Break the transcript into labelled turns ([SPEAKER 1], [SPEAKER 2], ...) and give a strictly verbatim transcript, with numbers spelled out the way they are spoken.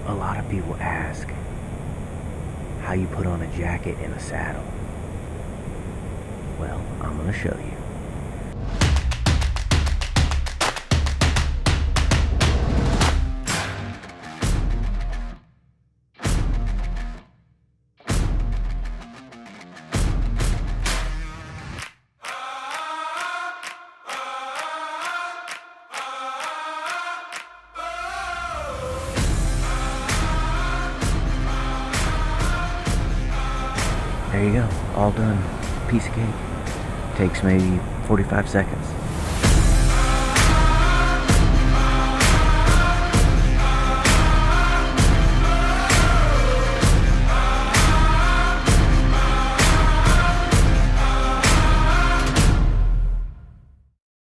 [SPEAKER 1] A lot of people ask how you put on a jacket in a saddle. Well, I'm gonna show you. There you go, all done. Piece of cake. Takes maybe forty-five seconds.